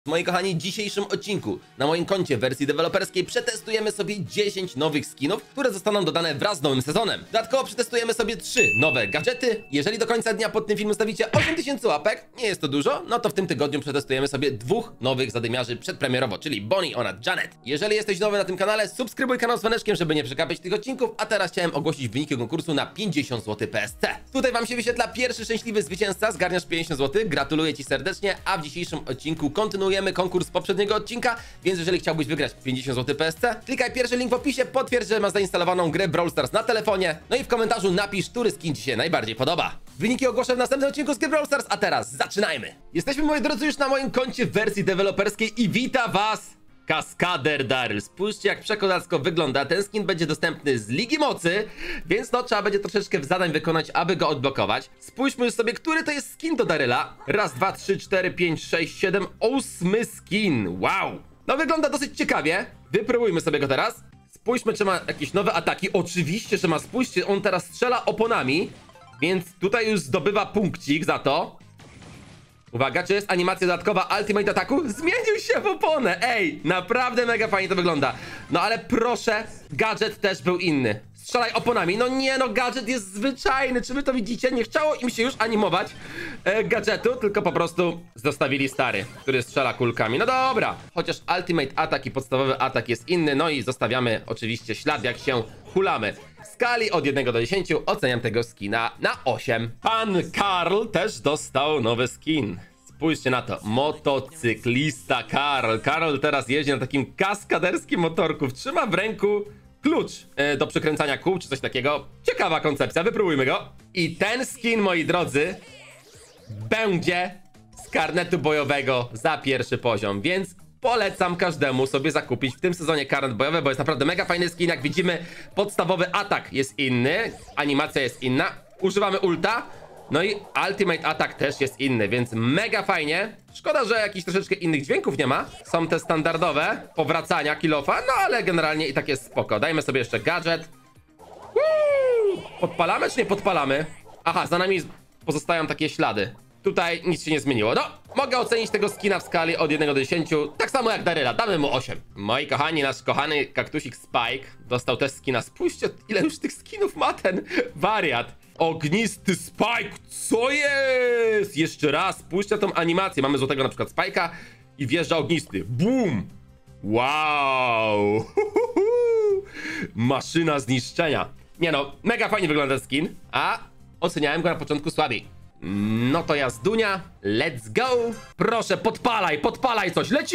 Moi kochani, w dzisiejszym odcinku na moim koncie w wersji deweloperskiej przetestujemy sobie 10 nowych skinów, które zostaną dodane wraz z nowym sezonem. Dodatkowo przetestujemy sobie 3 nowe gadżety. Jeżeli do końca dnia pod tym filmem stawicie 8000 łapek, nie jest to dużo, no to w tym tygodniu przetestujemy sobie 2 nowych zadymiarzy przedpremierowo, czyli Bonnie oraz Janet. Jeżeli jesteś nowy na tym kanale, subskrybuj kanał z dzwoneczkiem, żeby nie przegapić tych odcinków, a teraz chciałem ogłosić wyniki konkursu na 50 zł PSC. Tutaj wam się wyświetla pierwszy szczęśliwy zwycięzca, zgarniasz 50 zł, gratuluję ci serdecznie, a w dzisiejszym odcinku kontynuujemy konkurs z poprzedniego odcinka, więc jeżeli chciałbyś wygrać 50 zł PSC, klikaj pierwszy link w opisie, potwierdź, że masz zainstalowaną grę Brawl Stars na telefonie, no i w komentarzu napisz, który skin ci się najbardziej podoba. Wyniki ogłoszę w następnym odcinku z gry Brawl Stars, a teraz zaczynajmy! Jesteśmy, moi drodzy, już na moim koncie w wersji deweloperskiej i wita was Kaskader Daryl. Spójrzcie, jak przekozacko wygląda. Ten skin będzie dostępny z Ligi Mocy, więc no trzeba będzie troszeczkę zadań wykonać, aby go odblokować. Spójrzmy już sobie, który to jest skin do Daryla. Raz, dwa, trzy, cztery, pięć, sześć, siedem, 8 skin. Wow! No wygląda dosyć ciekawie. Wypróbujmy sobie go teraz. Spójrzmy, czy ma jakieś nowe ataki. Oczywiście, że ma. Spójrzcie, on teraz strzela oponami, więc tutaj już zdobywa punkcik za to. Uwaga, czy jest animacja dodatkowa Ultimate ataku? Zmienił się w oponę! Ej, naprawdę mega fajnie to wygląda. No ale proszę, gadżet też był inny. Strzelaj oponami. No nie, no gadżet jest zwyczajny. Czy wy to widzicie? Nie chciało im się już animować gadżetu, tylko po prostu zostawili stary, który strzela kulkami. No dobra, chociaż Ultimate atak i podstawowy atak jest inny. No i zostawiamy oczywiście ślad, jak się hulamy. W skali od 1 do 10 oceniam tego skina na 8. Pan Karl też dostał nowy skin. Spójrzcie na to. Motocyklista Karl. Karl teraz jeździ na takim kaskaderskim motorku. Trzyma w ręku klucz do przekręcania kół czy coś takiego. Ciekawa koncepcja, wypróbujmy go. I ten skin, moi drodzy, będzie z karnetu bojowego za pierwszy poziom, więc polecam każdemu sobie zakupić w tym sezonie karnet bojowy, bo jest naprawdę mega fajny skin. Jak widzimy, podstawowy atak jest inny, animacja jest inna, używamy ulta, no i ultimate atak też jest inny, więc mega fajnie. Szkoda, że jakichś troszeczkę innych dźwięków nie ma. Są te standardowe powracania kill-offa, no ale generalnie i tak jest spoko. Dajmy sobie jeszcze gadżet. Podpalamy czy nie podpalamy? Aha, za nami pozostają takie ślady. Tutaj nic się nie zmieniło. No, mogę ocenić tego skina w skali od 1 do 10, tak samo jak Daryla, damy mu 8. Moi kochani, nasz kochany kaktusik Spike dostał też skina. Spójrzcie, ile już tych skinów ma ten wariat. Ognisty Spike, co jest? Jeszcze raz, spójrzcie na tą animację. Mamy złotego na przykład Spike'a i wjeżdża ognisty. Boom! Wow! Maszyna zniszczenia. Nie no, mega fajnie wygląda ten skin, a oceniałem go na początku słabiej. No to jazdunia, let's go. Proszę, podpalaj coś. Leci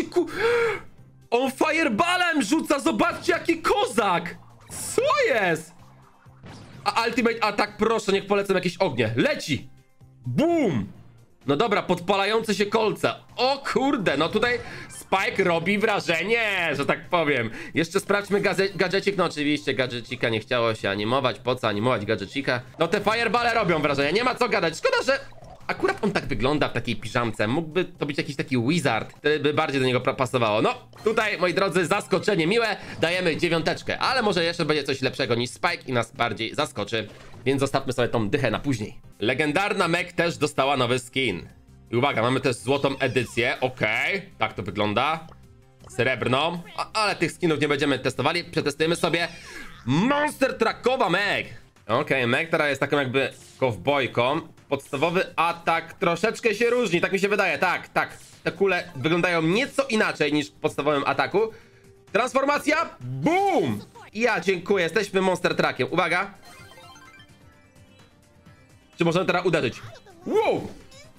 On fireballem rzuca, zobaczcie jaki kozak. Co jest? A ultimate atak, proszę, niech polecą jakieś ognie. Leci. Boom. No dobra, podpalające się kolce. O kurde, no tutaj Spike robi wrażenie, że tak powiem. Jeszcze sprawdźmy gadżecik. No oczywiście gadżecika nie chciało się animować. Po co animować gadżecika? No te fireballe robią wrażenie, nie ma co gadać. Szkoda, że akurat on tak wygląda w takiej piżamce. Mógłby to być jakiś taki wizard, wtedy by bardziej do niego pasowało. No, tutaj, moi drodzy, zaskoczenie miłe. Dajemy 9, ale może jeszcze będzie coś lepszego niż Spike i nas bardziej zaskoczy. Więc zostawmy sobie tą dychę na później. Legendarna Meg też dostała nowy skin. I uwaga, mamy też złotą edycję. Okej, tak to wygląda. Srebrną. Ale tych skinów nie będziemy testowali. Przetestujemy sobie Monster Truckowa Meg. Okej, Meg teraz jest taką jakby kowbojką. Podstawowy atak troszeczkę się różni, tak mi się wydaje. Tak. Te kule wyglądają nieco inaczej niż w podstawowym ataku. Transformacja. Boom! Ja dziękuję, jesteśmy Monster Truckiem. Uwaga. Czy możemy teraz uderzyć? Wow!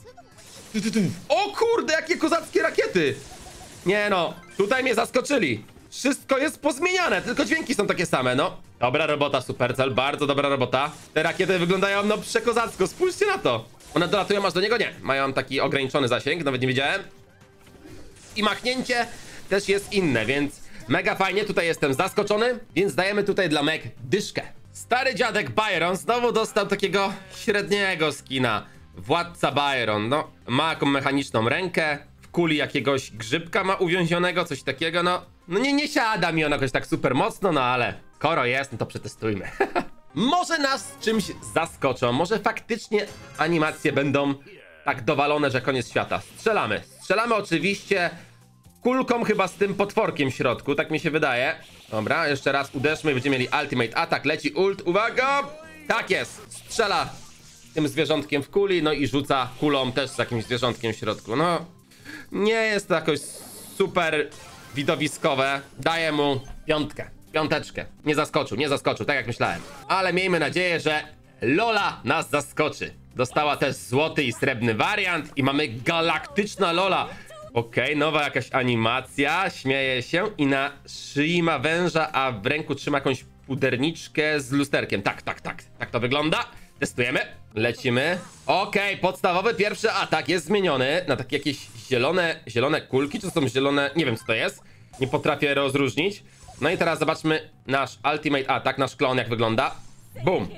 O kurde, jakie kozackie rakiety! Nie no, tutaj mnie zaskoczyli. Wszystko jest pozmieniane, tylko dźwięki są takie same, no. Dobra robota, Supercell, bardzo dobra robota. Te rakiety wyglądają, no, przekozacko, spójrzcie na to. One dolatują aż do niego? Nie. Mają taki ograniczony zasięg, nawet nie wiedziałem. I machnięcie też jest inne, więc mega fajnie, tutaj jestem zaskoczony, więc dajemy tutaj dla Meg dyszkę. Stary dziadek Byron znowu dostał takiego średniego skina. Władca Byron, no, ma jaką mechaniczną rękę, w kuli jakiegoś grzybka ma uwięzionego, coś takiego, no nie siada mi on jakoś tak super mocno, no ale skoro jest, no to przetestujmy. Może nas czymś zaskoczą, może faktycznie animacje będą tak dowalone, że koniec świata. Strzelamy oczywiście kulką chyba z tym potworkiem w środku, tak mi się wydaje. Dobra, jeszcze raz uderzmy i będziemy mieli ultimate atak. Leci ult, uwaga! Tak jest! Strzela tym zwierzątkiem w kuli, no i rzuca kulą też z jakimś zwierzątkiem w środku. No, nie jest to jakoś super widowiskowe. Daję mu piąteczkę. Nie zaskoczył, tak jak myślałem. Ale miejmy nadzieję, że Lola nas zaskoczy. Dostała też złoty i srebrny wariant i mamy galaktyczna Lola. Okej, nowa jakaś animacja, śmieje się i na szyi ma węża, a w ręku trzyma jakąś puderniczkę z lusterkiem. Tak to wygląda. Testujemy, lecimy. Okej, podstawowy pierwszy atak jest zmieniony na takie jakieś zielone kulki, czy to są zielone, nie wiem co to jest. Nie potrafię rozróżnić. No i teraz zobaczmy nasz ultimate atak, nasz klon jak wygląda. Bum.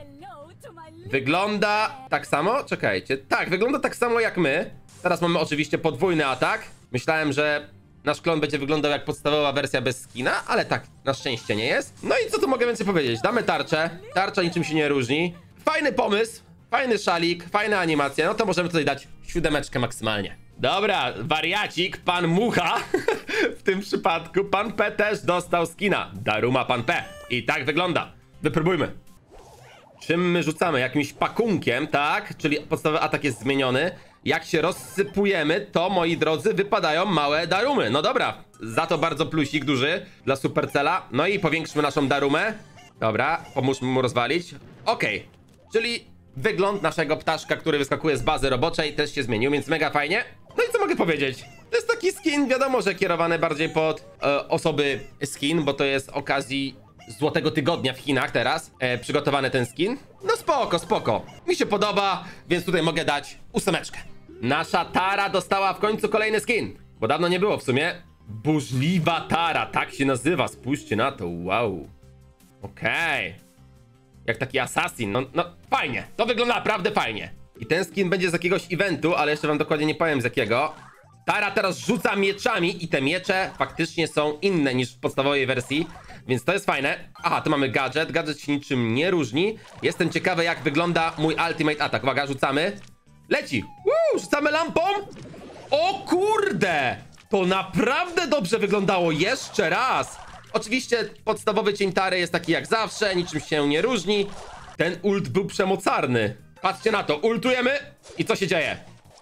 Wygląda tak samo? Czekajcie. Tak, wygląda tak samo jak my. Teraz mamy oczywiście podwójny atak. Myślałem, że nasz klon będzie wyglądał jak podstawowa wersja bez skina, ale tak na szczęście nie jest. No i co tu mogę więcej powiedzieć? Damy tarczę. Tarcza niczym się nie różni. Fajny pomysł, fajny szalik, fajna animacja. No to możemy tutaj dać 7 maksymalnie. Dobra, wariacik, pan Mucha. W tym przypadku pan P też dostał skina. Daruma pan P. I tak wygląda. Wypróbujmy. Czym my rzucamy? Jakimś pakunkiem, tak? Czyli podstawowy atak jest zmieniony. Jak się rozsypujemy, to moi drodzy wypadają małe darumy. No dobra, za to bardzo plusik duży dla Supercella. No i powiększmy naszą darumę. Dobra, pomóżmy mu rozwalić. Okej, czyli wygląd naszego ptaszka, który wyskakuje z bazy roboczej też się zmienił, więc mega fajnie. No i co mogę powiedzieć? To jest taki skin, wiadomo, że kierowany bardziej pod osoby skin, bo to jest okazji Złotego Tygodnia w Chinach teraz przygotowany ten skin. No spoko. Mi się podoba, więc tutaj mogę dać 8. Nasza Tara dostała w końcu kolejny skin, bo dawno nie było w sumie. Burzliwa Tara, tak się nazywa, spójrzcie na to, wow. Okej. Jak taki assassin, no fajnie, to wygląda naprawdę fajnie. I ten skin będzie z jakiegoś eventu, ale jeszcze wam dokładnie nie powiem z jakiego. Tara teraz rzuca mieczami i te miecze faktycznie są inne niż w podstawowej wersji, więc to jest fajne. Aha, tu mamy gadżet, gadżet się niczym nie różni. Jestem ciekawy jak wygląda mój ultimate atak. Uwaga, rzucamy. Leci! Rzucamy lampą! O kurde! To naprawdę dobrze wyglądało, jeszcze raz! Oczywiście podstawowy cień Tary jest taki jak zawsze, niczym się nie różni. Ten ult był przemocarny. Patrzcie na to, ultujemy i co się dzieje?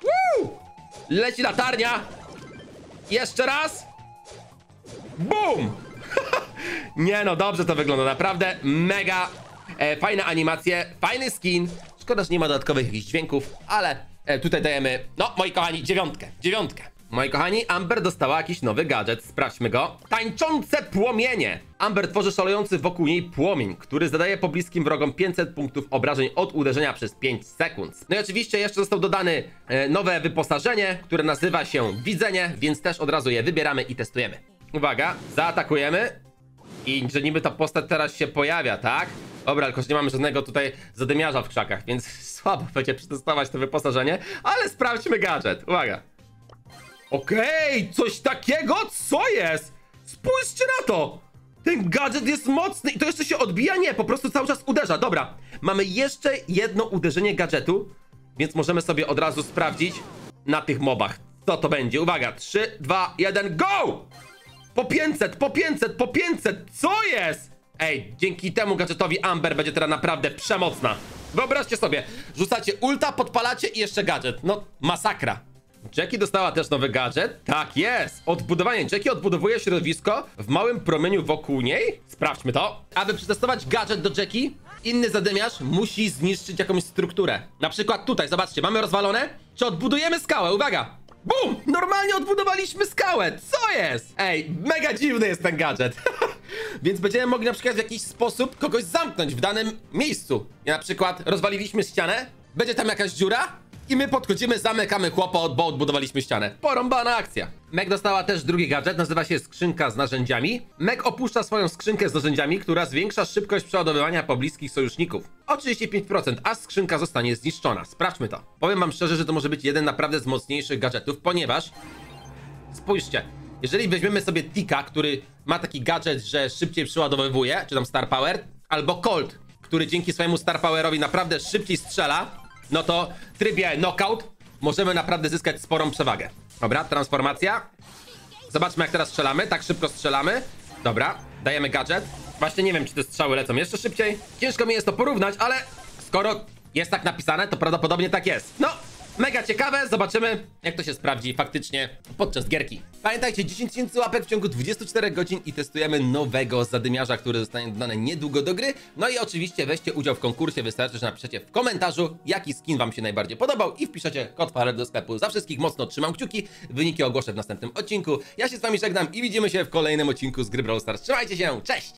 Leci latarnia. Jeszcze raz. Bum! Nie no, dobrze to wygląda, naprawdę mega fajne animacje, fajny skin. Szkoda, że nie ma dodatkowych jakichś dźwięków, ale tutaj dajemy, no moi kochani, 9. Moi kochani, Amber dostała jakiś nowy gadżet, sprawdźmy go. Tańczące płomienie. Amber tworzy szalejący wokół niej płomień, który zadaje pobliskim wrogom 500 punktów obrażeń od uderzenia przez 5 sekund. No i oczywiście jeszcze został dodany nowe wyposażenie, które nazywa się Widzenie, więc też od razu je wybieramy i testujemy. Uwaga, zaatakujemy. I że niby ta postać teraz się pojawia, tak? Dobra, tylko że nie mamy żadnego tutaj zadymiarza w krzakach, więc słabo będzie przetestować to wyposażenie, ale sprawdźmy gadżet. Uwaga. Okej, coś takiego? Co jest? Spójrzcie na to! Ten gadżet jest mocny i to jeszcze się odbija? Nie, po prostu cały czas uderza. Dobra, mamy jeszcze jedno uderzenie gadżetu, więc możemy sobie od razu sprawdzić na tych mobach, co to będzie. Uwaga, 3, 2, 1, go! Po 500, co jest? Ej, dzięki temu gadżetowi Amber będzie teraz naprawdę przemocna. Wyobraźcie sobie, rzucacie ulta, podpalacie i jeszcze gadżet. No, masakra. Jackie dostała też nowy gadżet. Tak jest. Odbudowanie. Jackie odbudowuje środowisko w małym promieniu wokół niej. Sprawdźmy to. Aby przetestować gadżet do Jackie, inny zadymiarz musi zniszczyć jakąś strukturę. Na przykład tutaj, zobaczcie, mamy rozwalone. Czy odbudujemy skałę? Uwaga. Bum! Normalnie odbudowaliśmy skałę. Co jest? Ej, mega dziwny jest ten gadżet. Więc będziemy mogli na przykład w jakiś sposób kogoś zamknąć w danym miejscu. I na przykład rozwaliliśmy ścianę, będzie tam jakaś dziura i my podchodzimy, zamykamy chłopa, bo odbudowaliśmy ścianę. Porąbana akcja. Meg dostała też drugi gadżet, nazywa się skrzynka z narzędziami. Meg opuszcza swoją skrzynkę z narzędziami, która zwiększa szybkość przeładowywania pobliskich sojuszników o 35%, a skrzynka zostanie zniszczona. Sprawdźmy to. Powiem wam szczerze, że to może być jeden naprawdę z mocniejszych gadżetów, ponieważ spójrzcie, jeżeli weźmiemy sobie Tika, który ma taki gadżet, że szybciej przeładowywuje, czy tam Star Power, albo Colt, który dzięki swojemu Star Powerowi naprawdę szybciej strzela, no to w trybie knockout możemy naprawdę zyskać sporą przewagę. Dobra, transformacja. Zobaczmy, jak teraz strzelamy. Tak szybko strzelamy. Dobra, dajemy gadżet. Właśnie nie wiem, czy te strzały lecą jeszcze szybciej. Ciężko mi jest to porównać, ale skoro jest tak napisane, to prawdopodobnie tak jest. No, mega ciekawe. Zobaczymy, jak to się sprawdzi faktycznie podczas gierki. Pamiętajcie, 10 000 łapek w ciągu 24 godzin i testujemy nowego zadymiarza, który zostanie dodany niedługo do gry. No i oczywiście weźcie udział w konkursie. Wystarczy, że napiszecie w komentarzu, jaki skin wam się najbardziej podobał i wpiszecie kod Farel do sklepu. Za wszystkich mocno trzymam kciuki. Wyniki ogłoszę w następnym odcinku. Ja się z wami żegnam i widzimy się w kolejnym odcinku z gry Brawl Stars. Trzymajcie się, cześć!